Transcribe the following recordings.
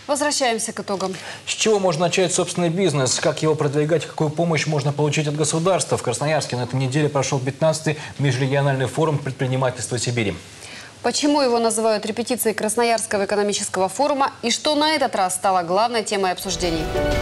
Возвращаемся к итогам. С чего можно начать собственный бизнес? Как его продвигать? Какую помощь можно получить от государства? В Красноярске на этой неделе прошел 15-й межрегиональный форум предпринимательства Сибири. Почему его называют репетицией Красноярского экономического форума и что на этот раз стало главной темой обсуждений?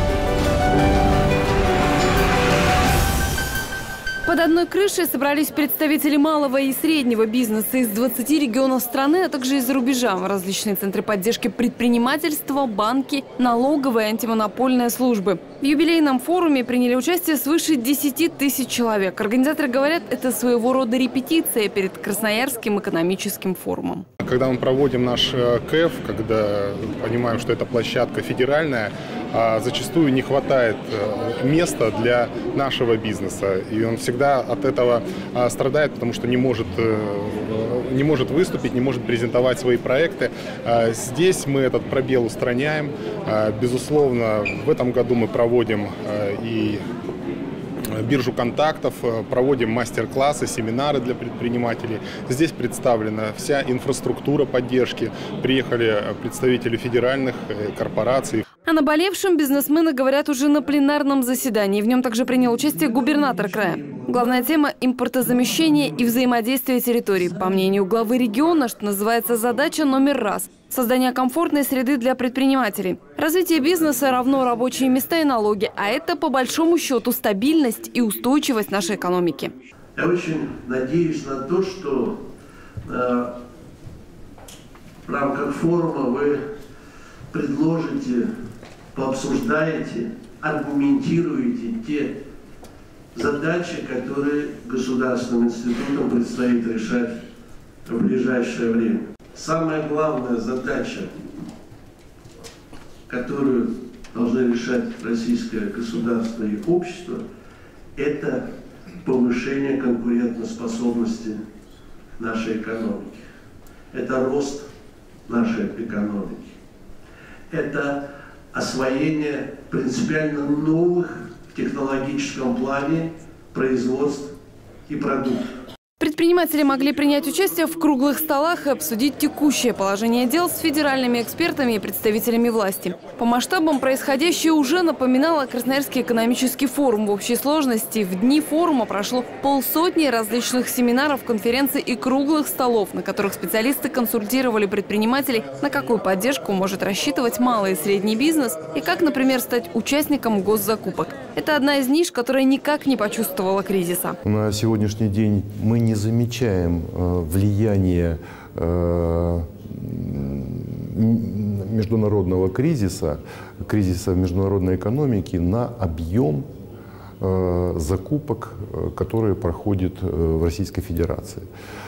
Под одной крышей собрались представители малого и среднего бизнеса из 20 регионов страны, а также из-за рубежа. Различные центры поддержки предпринимательства, банки, налоговые и антимонопольные службы. В юбилейном форуме приняли участие свыше 10 тысяч человек. Организаторы говорят, это своего рода репетиция перед Красноярским экономическим форумом. Когда мы проводим наш КЭФ, когда понимаем, что это площадка федеральная, зачастую не хватает места для нашего бизнеса. И он всегда от этого страдает, потому что не может выступить, не может презентовать свои проекты. Здесь мы этот пробел устраняем. Безусловно, в этом году мы проводим и биржу контактов, проводим мастер-классы, семинары для предпринимателей. Здесь представлена вся инфраструктура поддержки. Приехали представители федеральных корпораций. О наболевшем бизнесмены говорят уже на пленарном заседании. В нем также принял участие губернатор края. Главная тема – импортозамещение и взаимодействие территорий. По мнению главы региона, что называется, задача номер раз – создание комфортной среды для предпринимателей. Развитие бизнеса равно рабочие места и налоги, а это, по большому счету, стабильность и устойчивость нашей экономики. Я очень надеюсь на то, что в рамках форума вы предложите, пообсуждаете, аргументируете те задачи, которые государственным институтам предстоит решать в ближайшее время. Самая главная задача, которую должны решать российское государство и общество, это повышение конкурентоспособности нашей экономики. Это рост нашей экономики. Это освоение принципиально новых в технологическом плане производств и продуктов. Предприниматели могли принять участие в круглых столах и обсудить текущее положение дел с федеральными экспертами и представителями власти. По масштабам происходящее уже напоминало Красноярский экономический форум. В общей сложности в дни форума прошло 150 различных семинаров, конференций и круглых столов, на которых специалисты консультировали предпринимателей, на какую поддержку может рассчитывать малый и средний бизнес и как, например, стать участником госзакупок. Это одна из ниш, которая никак не почувствовала кризиса. На сегодняшний день мы не замечаем влияния международного кризиса в международной экономике на объем закупок, которые проходят в Российской Федерации.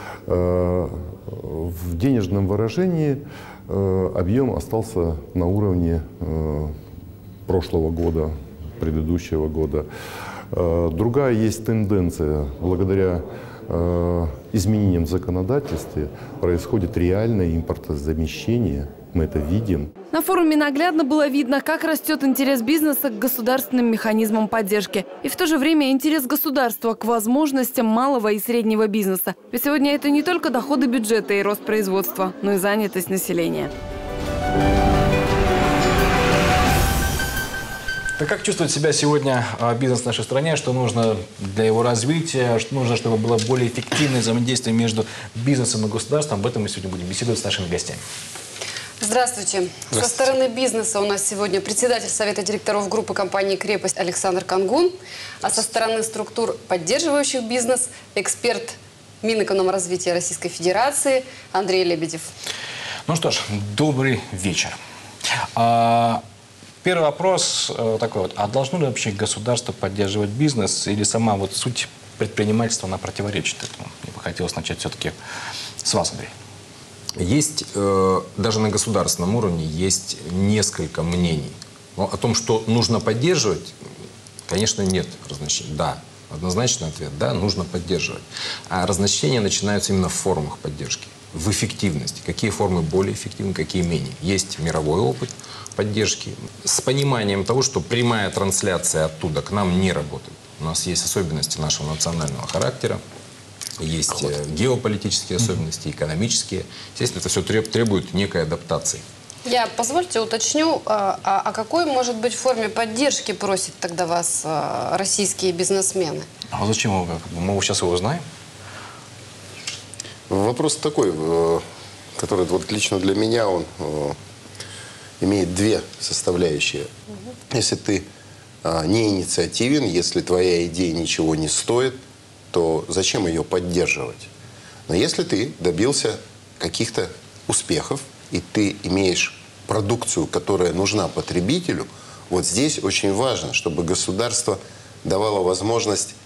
В денежном выражении объем остался на уровне прошлого года, предыдущего года. Другая есть тенденция. Благодаря изменениям в законодательстве происходит реальное импортозамещение. Мы это видим. На форуме наглядно было видно, как растет интерес бизнеса к государственным механизмам поддержки. И в то же время интерес государства к возможностям малого и среднего бизнеса. Ведь сегодня это не только доходы бюджета и рост производства, но и занятость населения. Так как чувствует себя сегодня бизнес в нашей стране? Что нужно для его развития? Что нужно, чтобы было более эффективное взаимодействие между бизнесом и государством? Об этом мы сегодня будем беседовать с нашими гостями. Здравствуйте. Со стороны бизнеса у нас сегодня председатель Совета директоров группы компании «Крепость» Александр Кангун, а со стороны структур, поддерживающих бизнес, эксперт Минэкономразвития Российской Федерации Андрей Лебедев. Ну что ж, добрый вечер. Первый вопрос такой вот. А должно ли вообще государство поддерживать бизнес или сама вот суть предпринимательства, она противоречит этому? Мне бы хотелось начать все-таки с вас, Андрей. Есть, даже на государственном уровне, есть несколько мнений. Но о том, что нужно поддерживать, конечно, нет разночтений. Да, однозначный ответ, да, нужно поддерживать. А разночтения начинаются именно в формах поддержки, в эффективности. Какие формы более эффективны, какие менее. Есть мировой опыт поддержки с пониманием того, что прямая трансляция оттуда к нам не работает. У нас есть особенности нашего национального характера, есть геополитические особенности, экономические. Естественно, это все требует некой адаптации. Я, позвольте, уточню, о какой, может быть, форме поддержки просят тогда вас российские бизнесмены? А зачем его? Мы сейчас его узнаем? Вопрос такой, который вот лично для меня он имеет две составляющие. Если ты не инициативен, если твоя идея ничего не стоит, то зачем ее поддерживать? Но если ты добился каких-то успехов, и ты имеешь продукцию, которая нужна потребителю, вот здесь очень важно, чтобы государство давало возможность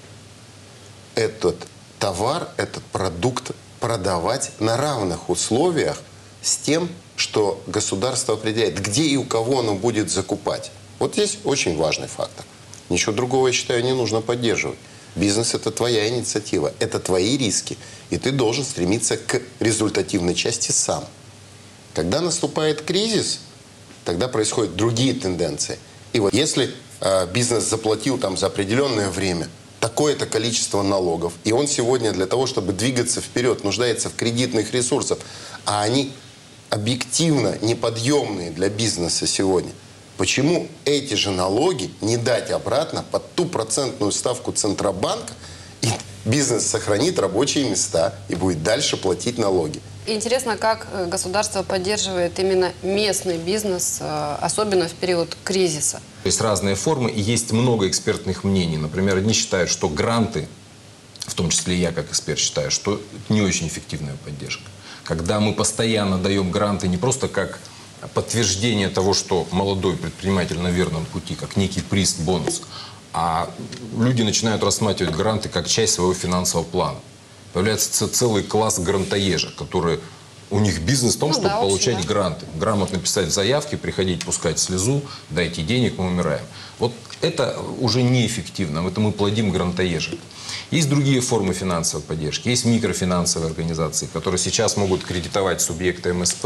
этот товар, этот продукт продавать на равных условиях с тем, что государство определяет, где и у кого оно будет закупать. Вот здесь очень важный фактор. Ничего другого, я считаю, не нужно поддерживать. Бизнес – это твоя инициатива, это твои риски, и ты должен стремиться к результативной части сам. Когда наступает кризис, тогда происходят другие тенденции. И вот если бизнес заплатил там за определенное время такое-то количество налогов, и он сегодня для того, чтобы двигаться вперед, нуждается в кредитных ресурсах, а они объективно неподъемные для бизнеса сегодня, почему эти же налоги не дать обратно под ту процентную ставку Центробанка, и бизнес сохранит рабочие места и будет дальше платить налоги? Интересно, как государство поддерживает именно местный бизнес, особенно в период кризиса. Есть разные формы, и есть много экспертных мнений. Например, одни считают, что гранты, в том числе и я как эксперт считаю, что это не очень эффективная поддержка. Когда мы постоянно даем гранты не просто как подтверждение того, что молодой предприниматель на верном пути, как некий приз, бонус, а люди начинают рассматривать гранты как часть своего финансового плана. Появляется целый класс грантоежек, которые у них бизнес в том, чтобы получать гранты. Грамотно писать заявки, приходить, пускать слезу, дайте денег, мы умираем. Вот это уже неэффективно, это мы плодим грантоежек. Есть другие формы финансовой поддержки, есть микрофинансовые организации, которые сейчас могут кредитовать субъекты МСП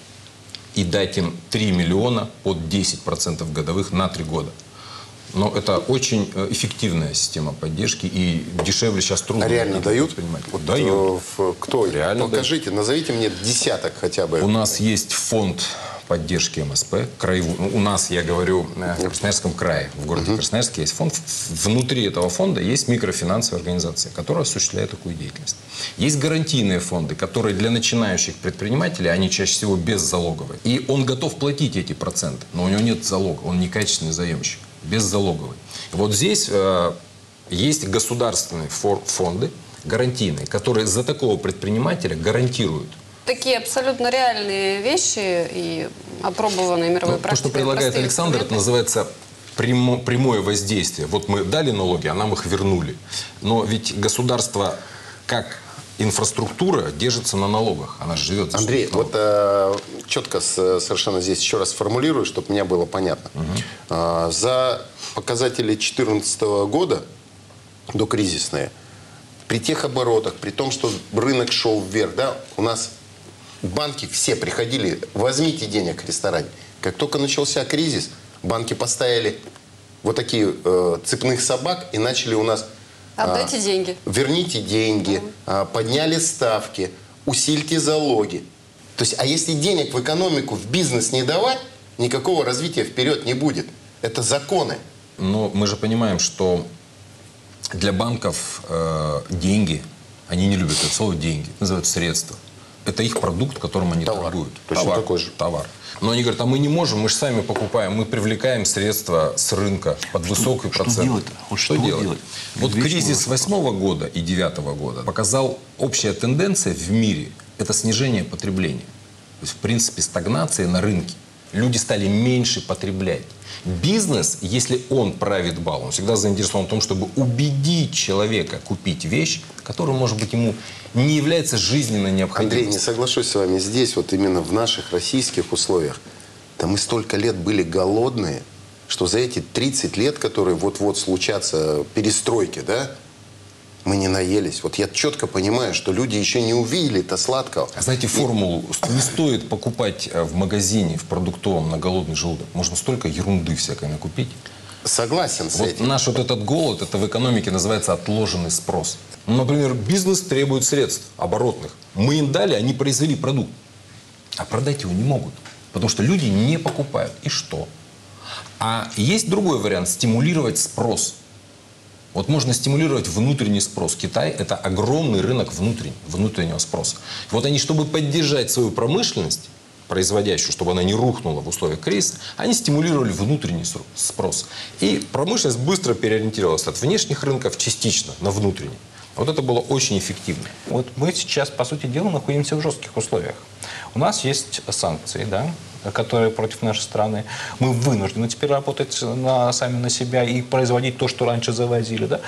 и дать им 3 миллиона под 10% годовых на 3 года. Но это очень эффективная система поддержки, и дешевле сейчас трудно. А реально дают? Вот дают. Кто? Реально покажите, дают. Назовите мне десяток хотя бы. У нас есть фонд поддержки МСП. У нас, я говорю, в Красноярском крае, в городе Красноярске есть фонд. Внутри этого фонда есть микрофинансовая организация, которая осуществляет такую деятельность. Есть гарантийные фонды, которые для начинающих предпринимателей, они чаще всего беззалоговые. И он готов платить эти проценты, но у него нет залога, он некачественный заемщик. Беззалоговый. Вот здесь есть государственные фонды гарантийные, которые за такого предпринимателя гарантируют. Такие абсолютно реальные вещи и опробованные мировой практикой. То, что предлагает Александр, это называется прямое воздействие. Вот мы дали налоги, а нам их вернули. Но ведь государство как инфраструктура держится на налогах. Она же живет за Андрей, вот четко совершенно здесь еще раз сформулирую, чтобы мне было понятно. За показатели 2014 года, докризисные, при тех оборотах, при том, что рынок шел вверх, да, у нас банки все приходили, возьмите денег в ресторане. Как только начался кризис, банки поставили вот такие цепных собак и начали у нас... Отдайте деньги. Верните деньги, подняли ставки, усильте залоги. То есть, а если денег в экономику, в бизнес не давать, никакого развития вперед не будет. Это законы. Но мы же понимаем, что для банков деньги, они не любят это слово деньги, это называют средства. Это их продукт, которым они торгуют. Точно такой же. Товар. Но они говорят, а мы не можем, мы же сами покупаем, мы привлекаем средства с рынка под высокий процент. Что делать-то? Что делать? Вот кризис 2008 года и 2009 года показал общая тенденция в мире – это снижение потребления. То есть, в принципе, стагнация на рынке. Люди стали меньше потреблять. Бизнес, если он правит бал, он всегда заинтересован в том, чтобы убедить человека купить вещь, которая, может быть, ему не является жизненно необходимой. Андрей, не соглашусь с вами. Здесь, вот именно в наших российских условиях, да мы столько лет были голодные, что за эти 30 лет, которые вот-вот случатся, перестройки, да, мы не наелись. Вот я четко понимаю, что люди еще не увидели-то сладкого. А знаете формулу? Не стоит покупать в магазине, в продуктовом на голодный желудок. Можно столько ерунды всякой накупить. Согласен с этим. Наш вот этот голод, это в экономике называется отложенный спрос. Например, бизнес требует средств оборотных. Мы им дали, они произвели продукт. А продать его не могут. Потому что люди не покупают. И что? А есть другой вариант – стимулировать спрос. Вот можно стимулировать внутренний спрос. Китай – это огромный рынок внутреннего спроса. Вот они, чтобы поддержать свою промышленность, производящую, чтобы она не рухнула в условиях кризиса, они стимулировали внутренний спрос. И промышленность быстро переориентировалась от внешних рынков частично на внутренний. Вот это было очень эффективно. Вот мы сейчас, по сути дела, находимся в жестких условиях. У нас есть санкции, да, которые против нашей страны. Мы вынуждены теперь работать сами на себя и производить то, что раньше завозили. Да?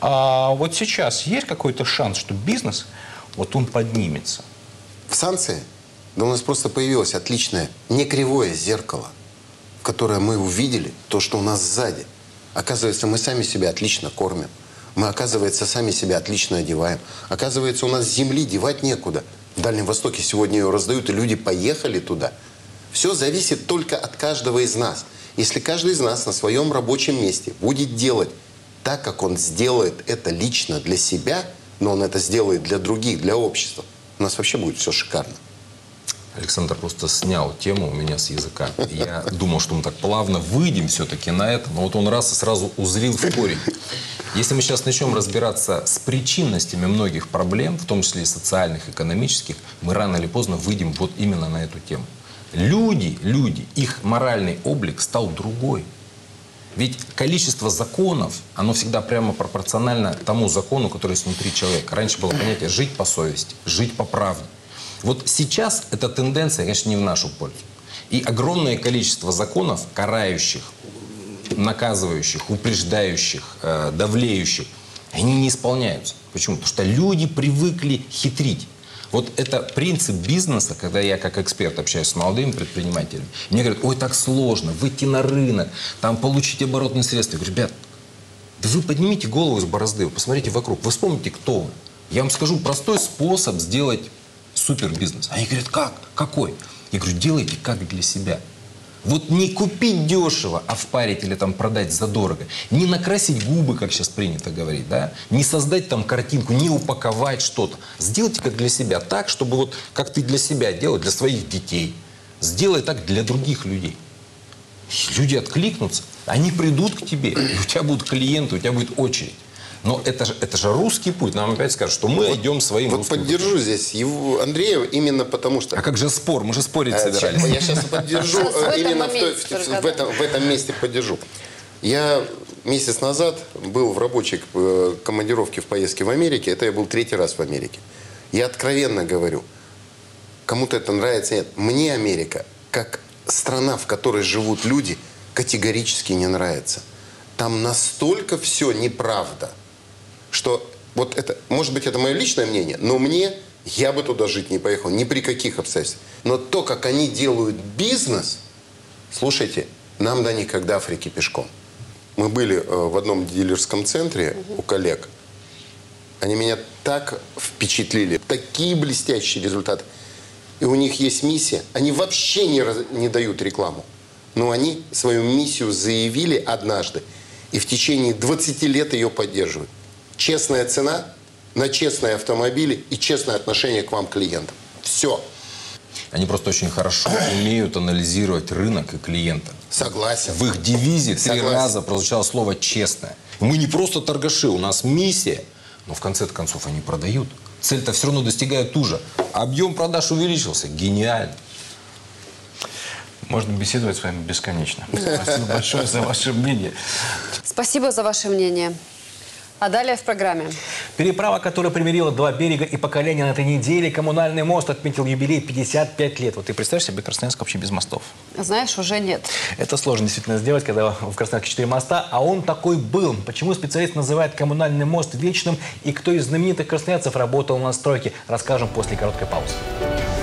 А вот сейчас есть какой-то шанс, что бизнес, вот он поднимется? В санкции? Да у нас просто появилось отличное, не кривое зеркало, в которое мы увидели то, что у нас сзади. Оказывается, мы сами себя отлично кормим. Мы, оказывается, сами себя отлично одеваем. Оказывается, у нас земли девать некуда. В Дальнем Востоке сегодня ее раздают, и люди поехали туда. Все зависит только от каждого из нас. Если каждый из нас на своем рабочем месте будет делать так, как он сделает это лично для себя, но он это сделает для других, для общества, у нас вообще будет все шикарно. Александр просто снял тему у меня с языка. Я думал, что мы так плавно выйдем все-таки на это, но вот он раз и сразу узрел в корень. Если мы сейчас начнем разбираться с причинностями многих проблем, в том числе и социальных, экономических, мы рано или поздно выйдем вот именно на эту тему. Люди, их моральный облик стал другой. Ведь количество законов, оно всегда прямо пропорционально тому закону, который есть внутри человека. Раньше было понятие «жить по совести», «жить по правде». Вот сейчас эта тенденция, конечно, не в нашу пользу. И огромное количество законов, карающих, наказывающих, упреждающих, давлеющих, они не исполняются. Почему? Потому что люди привыкли хитрить. Вот это принцип бизнеса, когда я как эксперт общаюсь с молодыми предпринимателями. Мне говорят: ой, так сложно, выйти на рынок, там получить оборотные средства. Я говорю: ребят, да вы поднимите голову из борозды, вы посмотрите вокруг, вы вспомните, кто вы. Я вам скажу простой способ сделать супербизнес. Они говорят: как? Какой? Я говорю: делайте как для себя. Вот не купить дешево, а впарить или там продать задорого. Не накрасить губы, как сейчас принято говорить, да? Не создать там картинку, не упаковать что-то. Сделайте как для себя. Так, чтобы вот как ты для себя делал, для своих детей. Сделай так для других людей. И люди откликнутся, они придут к тебе, и у тебя будут клиенты, у тебя будет очередь. Но это же русский путь. Нам опять скажут, что мы идем своим вот русским поддержу путем. Здесь его, Андрея именно потому что... А как же спор? Мы же спорить собирались. Я сейчас поддержу, именно в этом месте поддержу. Я месяц назад был в рабочей командировке в поездке в Америке. Это я был 3-й раз в Америке. Я откровенно говорю, кому-то это нравится, нет. Мне Америка, как страна, в которой живут люди, категорически не нравится. Там настолько все неправда, что вот это, может быть, это мое личное мнение, но я бы туда жить не поехал, ни при каких обстоятельствах. Но то, как они делают бизнес, слушайте, нам до них как до Африки пешком. Мы были в одном дилерском центре у коллег. Они меня так впечатлили, такие блестящие результаты. И у них есть миссия, они вообще не дают рекламу. Но они свою миссию заявили однажды, и в течение 20 лет ее поддерживают. Честная цена на честные автомобили и честное отношение к вам, клиентам. Все. Они просто очень хорошо умеют анализировать рынок и клиента. Согласен. В их девизе 3 раза прозвучало слово «честное». Мы не просто торгаши, у нас миссия. Но в конце концов они продают. Цель-то все равно достигают ту же. Объем продаж увеличился. Гениально. Можно беседовать с вами бесконечно. Спасибо большое за ваше мнение. Спасибо за ваше мнение. А далее в программе. Переправа, которая примирила 2 берега и поколения на этой неделе, коммунальный мост отметил юбилей 55 лет. Вот ты представляешь себе Красноярск вообще без мостов? Знаешь, уже нет. Это сложно действительно сделать, когда в Красноярске 4 моста, а он такой был. Почему специалист называет коммунальный мост вечным и кто из знаменитых красноярцев работал на стройке, расскажем после короткой паузы.